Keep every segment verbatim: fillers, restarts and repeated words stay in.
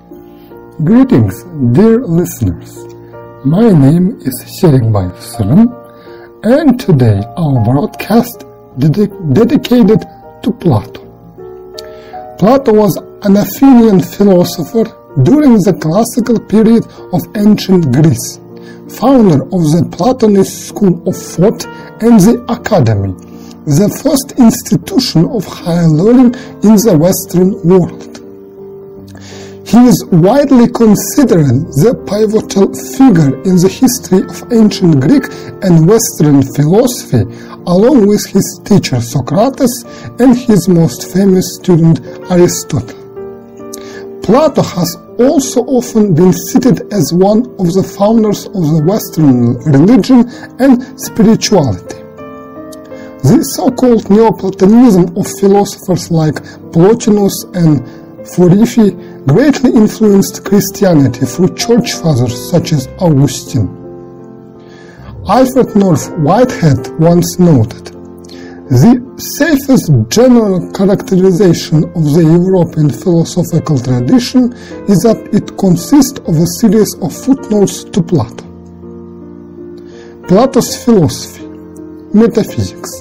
Greetings, dear listeners. My name is Serikbayev Syrym, and today our broadcast ded- dedicated to Plato. Plato was an Athenian philosopher during the classical period of ancient Greece, founder of the Platonist school of thought and the Academy, the first institution of higher learning in the Western world. He is widely considered the pivotal figure in the history of ancient Greek and Western philosophy, along with his teacher Socrates and his most famous student Aristotle. Plato has also often been cited as one of the founders of the Western religion and spirituality. The so-called Neoplatonism of philosophers like Plotinus and Philosophy greatly influenced Christianity through church fathers such as Augustine. Alfred North Whitehead once noted, "The safest general characterization of the European philosophical tradition is that it consists of a series of footnotes to Plato." Plato's philosophy, metaphysics.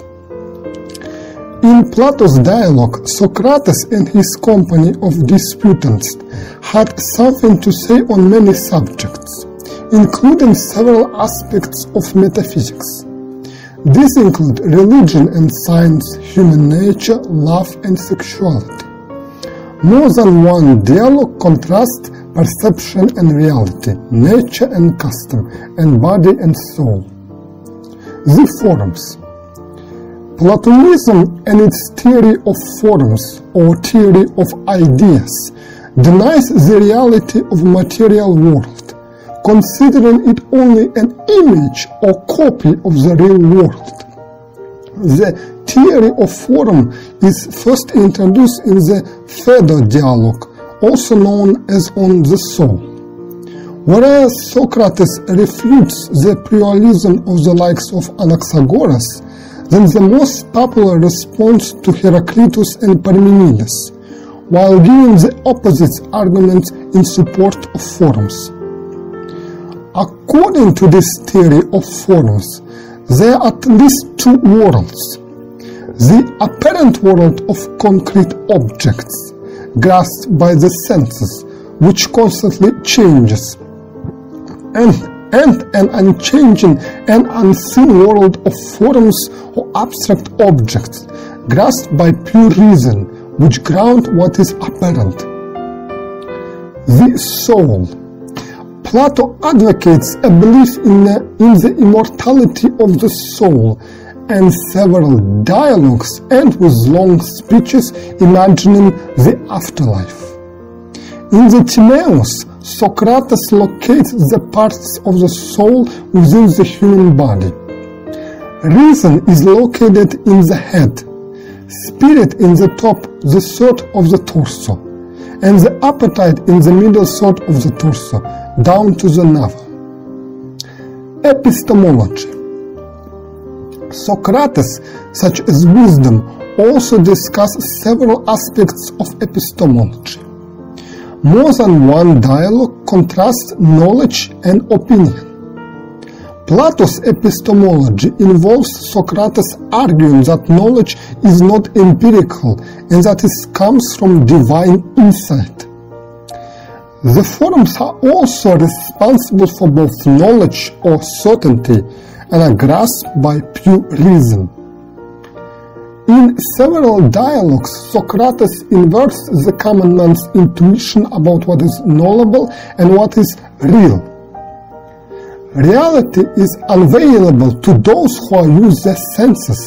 In Plato's dialogue, Socrates and his company of disputants had something to say on many subjects, including several aspects of metaphysics. These include religion and science, human nature, love and sexuality. More than one dialogue contrasts perception and reality, nature and custom, and body and soul. The forms. Platonism and its theory of forms, or theory of ideas, denies the reality of material world, considering it only an image or copy of the real world. The theory of form is first introduced in the Phaedo dialogue, also known as On the Soul. Whereas Socrates refutes the pluralism of the likes of Anaxagoras, then the most popular response to Heraclitus and Parmenides, while giving the opposite arguments in support of forms. According to this theory of forms, there are at least two worlds: the apparent world of concrete objects, grasped by the senses, which constantly changes, and and an unchanging and unseen world of forms or abstract objects, grasped by pure reason, which ground what is apparent. The soul. Plato advocates a belief in the, in the immortality of the soul, and several dialogues end with long speeches imagining the afterlife. In the Timaeus, Socrates locates the parts of the soul within the human body. Reason is located in the head, spirit in the top, the third of the torso, and the appetite in the middle third of the torso, down to the navel. Epistemology. Socrates, such as wisdom, also discusses several aspects of epistemology. More than one dialogue contrasts knowledge and opinion. Plato's epistemology involves Socrates arguing that knowledge is not empirical and that it comes from divine insight. The forms are also responsible for both knowledge or certainty and are grasped by pure reason. In several dialogues, Socrates inverts the common man's intuition about what is knowable and what is real. Reality is unavailable to those who use their senses.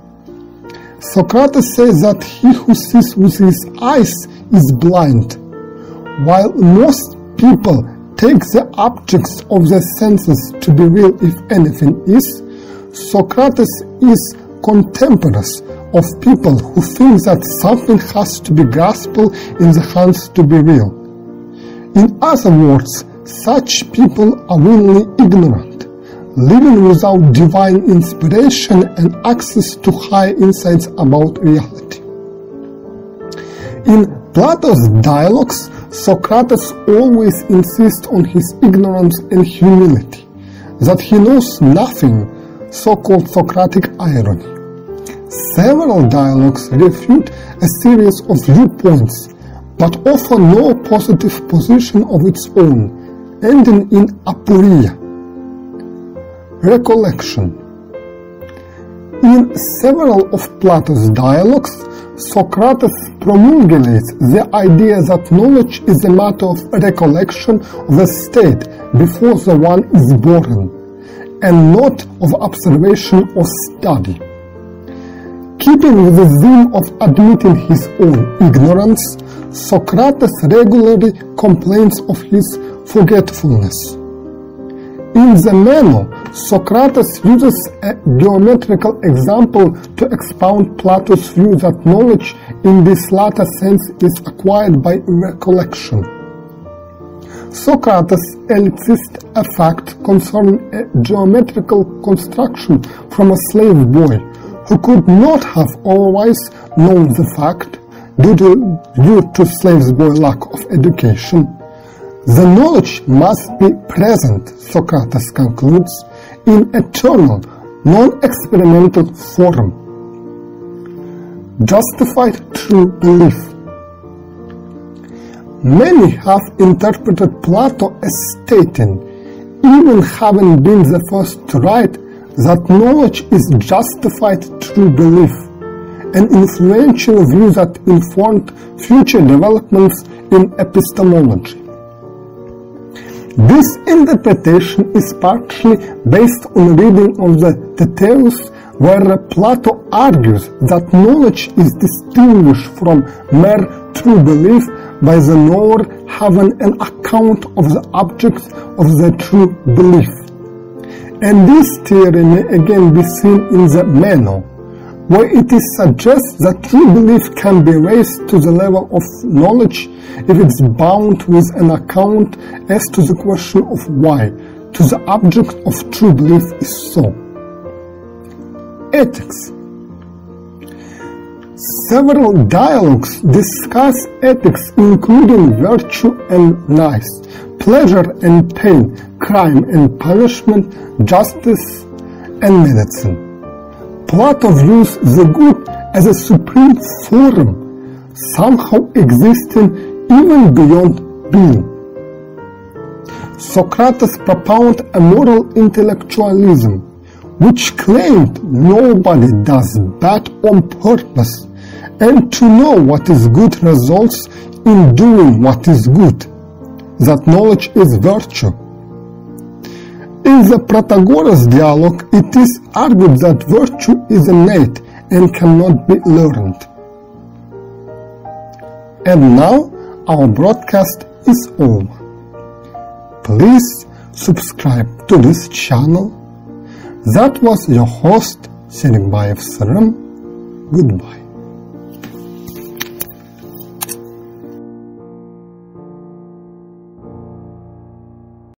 Socrates says that he who sees with his eyes is blind. While most people take the objects of their senses to be real if anything is, Socrates is contemporaneous of people who think that something has to be grasped in the hands to be real. In other words, such people are willingly ignorant, living without divine inspiration and access to high insights about reality. In Plato's dialogues, Socrates always insists on his ignorance and humility, that he knows nothing, so-called Socratic irony. Several dialogues refute a series of viewpoints, but offer no positive position of its own, ending in aporia, recollection. In several of Plato's dialogues, Socrates promulgates the idea that knowledge is a matter of recollection of a state before the one is born, and not of observation or study. Keeping with the theme of admitting his own ignorance, Socrates regularly complains of his forgetfulness. In the Meno, Socrates uses a geometrical example to expound Plato's view that knowledge in this latter sense is acquired by recollection. Socrates elicits a fact concerning a geometrical construction from a slave boy, who could not have otherwise known the fact due to, due to slave boy lack of education. The knowledge must be present, Socrates concludes, in eternal, non-experimental form. Justified true belief. Many have interpreted Plato as stating, even having been the first to write, that knowledge is justified true belief, an influential view that informed future developments in epistemology. This interpretation is partly based on reading of the Theteus, where Plato argues that knowledge is distinguished from mere true belief by the knower having an account of the objects of the true belief. And this theory may again be seen in the Meno, where it is suggested that true belief can be raised to the level of knowledge if it's bound with an account as to the question of why to the object of true belief is so. Ethics. Several dialogues discuss ethics, including virtue and vice, pleasure and pain, crime and punishment, justice and medicine. Plato views the good as a supreme form, somehow existing even beyond being. Socrates propounded a moral intellectualism, which claimed nobody does bad on purpose, and to know what is good results in doing what is good, that knowledge is virtue. In the Protagoras dialogue, it is argued that virtue is innate and cannot be learned. And now, our broadcast is over. Please subscribe to this channel. That was your host, Serikbayev Syrym. Goodbye.